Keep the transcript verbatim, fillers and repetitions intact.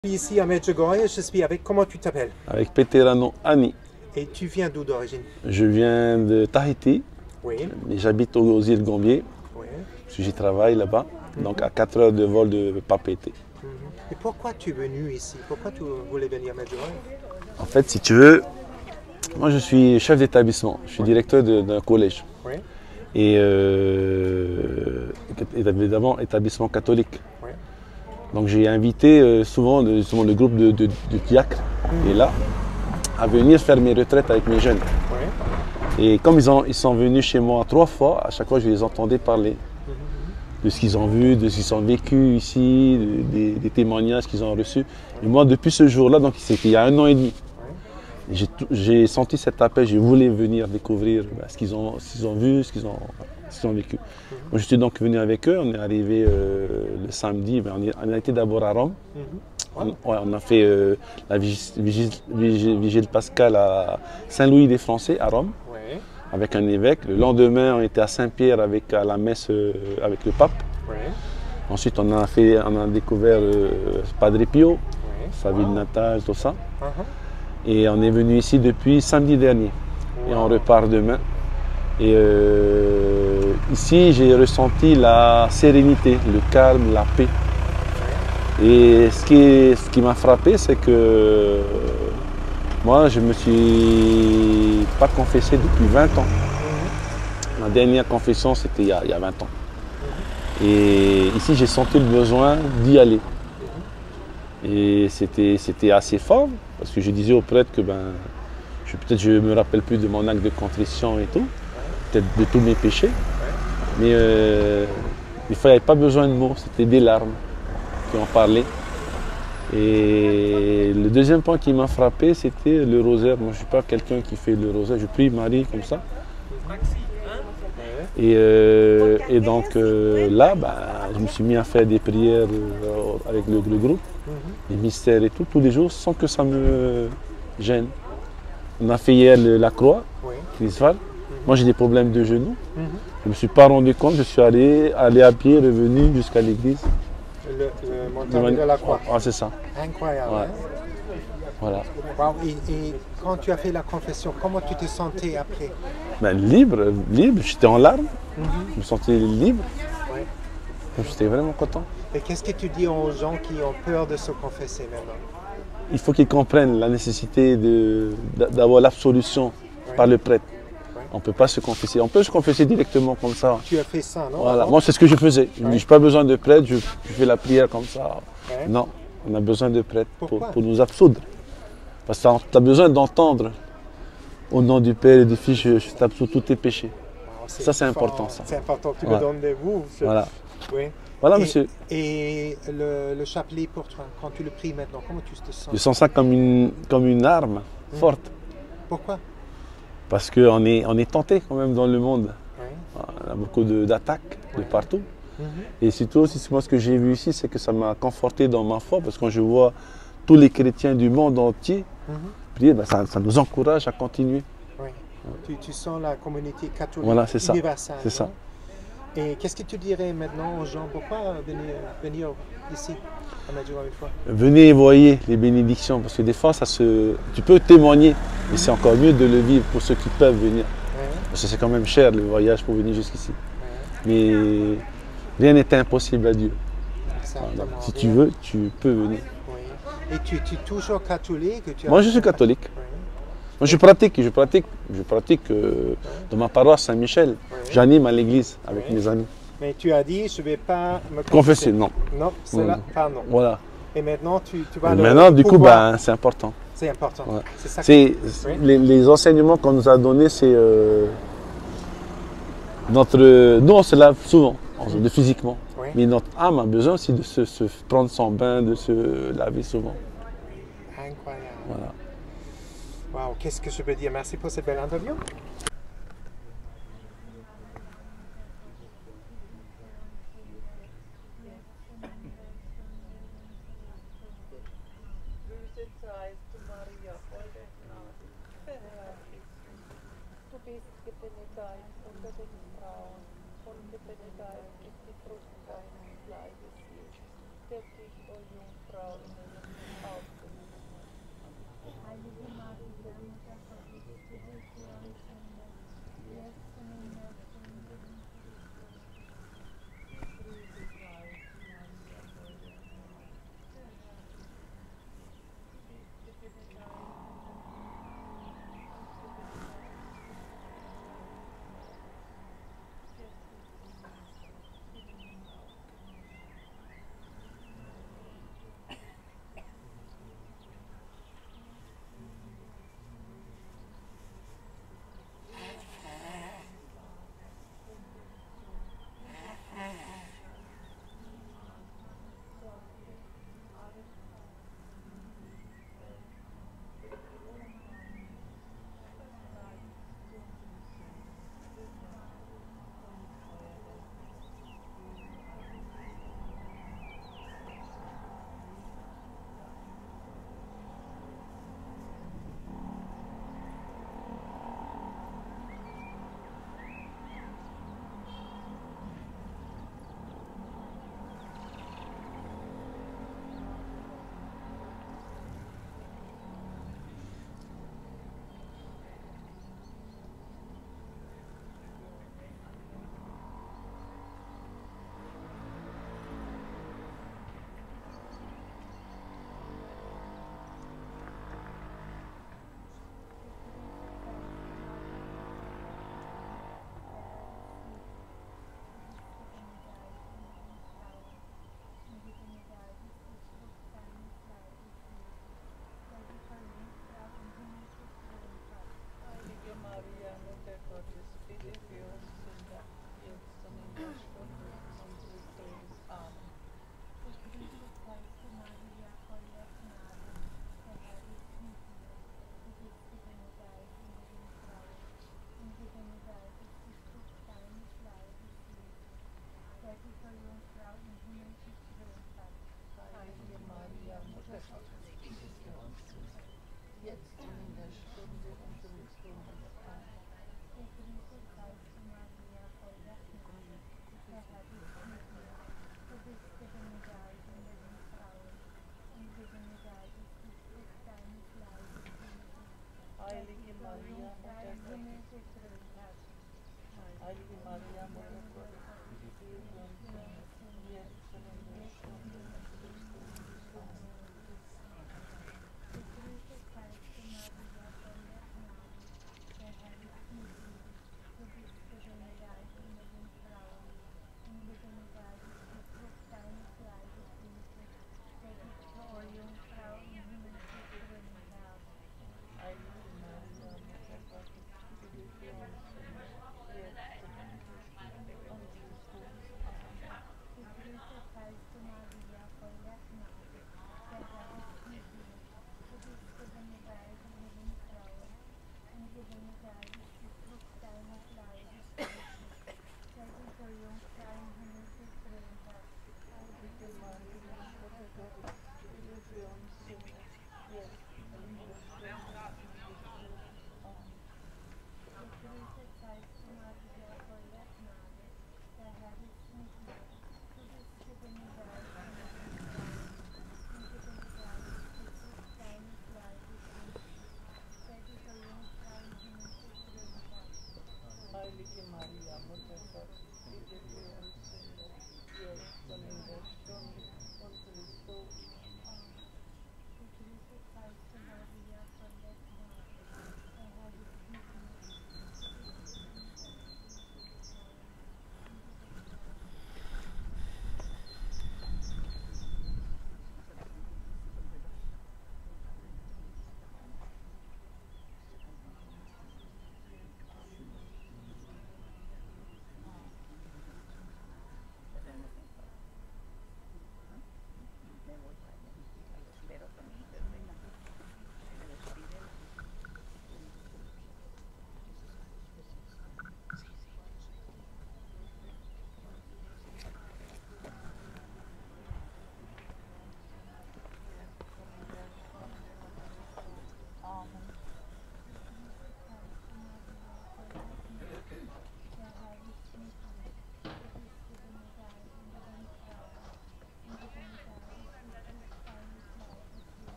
Je suis ici à Medjugorje, je suis avec, comment tu t'appelles? Avec Peterano Ani. Et tu viens d'où d'origine? Je viens de Tahiti, Oui, mais j'habite aux îles Gambier, oui. parce que j'y travaille là-bas, donc à quatre heures de vol de Papeete. Mhm. Et pourquoi tu es venu ici? Pourquoi tu voulais venir à Medjugorje? En fait, si tu veux, moi je suis chef d'établissement, je suis directeur de- d'un collège. Oui, Et euh, évidemment, établissement catholique. oui. Donc j'ai invité euh, souvent le, souvent le groupe de, de, de diacres, et là, à venir faire mes retraites avec mes jeunes. Oui. Et comme ils, ont, ils sont venus chez moi trois fois, à chaque fois je les entendais parler de ce qu'ils ont vu, de ce qu'ils ont vécu ici, de- des, des témoignages qu'ils ont reçus. Et moi, depuis ce jour-là, donc c'était il y a un an et demi, j'ai tout- j'ai senti cet appel, je voulais venir découvrir bah, ce qu'ils ont, ce qu'ils ont vu, ce qu'ils ont, ce qu'ils ont vécu. Moi, je suis donc venu avec eux, on est arrivé euh, le samedi, ben, on, est- on a été d'abord à Rome. Mhm. On, ouais, on a fait euh, la vigile, vigile- vigile- vigile pascale à Saint-Louis des Français, à Rome, Oui, avec un évêque. Le lendemain, on était à Saint-Pierre avec à la messe euh, avec le pape. oui, Ensuite, on a, fait, on a découvert euh, Padre Pio, oui. sa ville natale, tout ça. Mhm. Et on est venu ici depuis samedi dernier. Et on Wow. repart demain. Et euh, ici, j'ai ressenti la sérénité, le calme, la paix. Et ce qui, ce qui m'a frappé, c'est que moi, je ne me suis pas confessé depuis vingt ans. Ma dernière confession, c'était il, y a- il y a vingt ans. Et ici, j'ai senti le besoin d'y aller. Et c'était c'était assez fort, parce que je disais au prêtre que ben, je- peut-être je ne me rappelle plus de mon acte de contrition et tout, peut-être de tous mes péchés, mais euh, des fois, il n'y avait pas besoin de mots, c'était des larmes qui en parlaient. Et le deuxième point qui m'a frappé, c'était le rosaire. Moi, je ne suis pas quelqu'un qui fait le rosaire, je prie Marie comme ça. Et, euh, et donc euh, là, bah, je me suis mis à faire des prières euh, avec le, le groupe, des mystères et tout, tous les jours, sans que ça me gêne. On a fait hier le- la croix, Oui. l'Isval. Moi, j'ai des problèmes de genoux. Mhm. Je ne me suis pas rendu compte, je suis allé, allé à pied, revenu jusqu'à l'église. Le, le montagne de la croix. Ah, c'est ça, Incroyable. Ouais. Hein? voilà. Wow. Et, et quand tu as fait la confession, comment tu te sentais après? Ben, libre, libre, j'étais en larmes, Mhm. je me sentais libre, Ouais. j'étais vraiment content. Et qu'est-ce que tu dis aux gens qui ont peur de se confesser maintenant? Il faut qu'ils comprennent la nécessité de- d'a- d'avoir l'absolution par le prêtre. Ouais. On ne peut pas se confesser. On peut se confesser directement comme ça. Tu as fait ça, non? Voilà. avant? Moi, c'est ce que je faisais. Je Ouais. n'ai pas besoin de prêtre, je, je fais la prière comme ça. Ouais. Non, on a besoin de prêtre pour, Pourquoi? pour nous absoudre. Parce que tu as besoin d'entendre. Au nom du Père et du Fils, je, je t'absous tous tes péchés. Wow, Ça, c'est fort. important, ça. C'est important, tu Ouais. me donnes des mots. je- Voilà. Oui. Voilà, et, monsieur. Et le, le chapelet pour toi, quand tu le pries maintenant, comment tu te sens? Je sens ça comme une, comme une arme forte. Pourquoi? Parce qu'on est, on est tenté quand même dans le monde. Oui. On a beaucoup de- d'attaques de Ouais. partout. Mhm. Et surtout, aussi, moi, ce que j'ai vu ici, c'est que ça m'a conforté dans ma foi, parce que quand je vois tous les chrétiens du monde entier Mhm. prier, ben, ça, ça nous encourage à continuer. Oui. Tu, tu sens la communauté catholique Voilà, c'est ça. universelle. C'est ça. non? Et qu'est-ce que tu dirais maintenant aux gens? Pourquoi venir, venir ici à Medjugorje une fois? Venez et voyez les bénédictions, parce que des fois, ça se... tu peux témoigner, mais c'est encore mieux de le vivre pour ceux qui peuvent venir. Oui. Parce que c'est quand même cher le voyage pour venir jusqu'ici. Oui. Mais rien n'est impossible à Dieu. Exactement. Voilà. Si Bien. tu veux, tu peux venir. Oui. Et tu, tu es toujours catholique? Tu as- Moi, je suis catholique. Oui. Moi, je pratique, je pratique, je pratique euh, dans ma paroisse Saint-Michel. Oui. J'anime à l'église avec Oui. mes amis. Mais tu as dit, je ne vais pas me Confesser, non. Non, cela, Non. pardon. Voilà. Et maintenant, tu, tu vas Et le maintenant, du coup, pouvoir. ben, c'est important. C'est important. Ouais. C'est ça. que- C'est, Oui. les, les enseignements qu'on nous a donnés, c'est euh, notre. Nous, on se lave souvent, on se- de physiquement. Oui. Mais notre âme a besoin aussi de se, se prendre son bain, de se laver souvent. Incroyable. Voilà. Wow, qu'est-ce que je peux dire? Merci pour cette belle interview. Du bist gebenedeit unter den Frauen und gebenedeit ist die Frucht deines Leibes, Jesus. behüte dich, o Jungfrau, in deinem Ausgenommen. Heilige Maria, Mutter Gottes, bitte für uns Sünder, jetzt und in der Stunde unseres Todes. Friede sei, Maria, Mutter Gottes. Bitte beneide Heilige Maria, Mutter Gottes, bitte für uns Sünder, jetzt und in der Stunde unseres Todes. Amen. Gegrüßet seist du, Maria, voll der Gnade, der Herr ist mit dir. Du bist gebenedeit unter den Frauen, und gebenedeit ist die Frucht deines Leibes, Jesus. Der du voll Jungfrau im Himmel gekrönt hat. Heilige Maria, Mutter Gottes, bitte für uns Sünder, jetzt und in der Stunde unseres Todes. Amen. Gegrüßet seist du, Maria, voll der Gnade, der Herr ist mit dir. Du bist gebenedeit unter den Frauen, und gebenedeit ist die Frucht deines Leibes, Jesus. Heilige Maria, Mutter Im Himmel Gottes, gekrönt hat. Heilige Maria, Mutter Gottes, bitte für uns Sünder, jetzt und in der